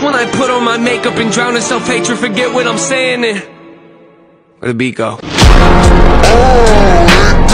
when I put on my makeup and drown in self-hatred, forget what I'm saying, and where the beat go?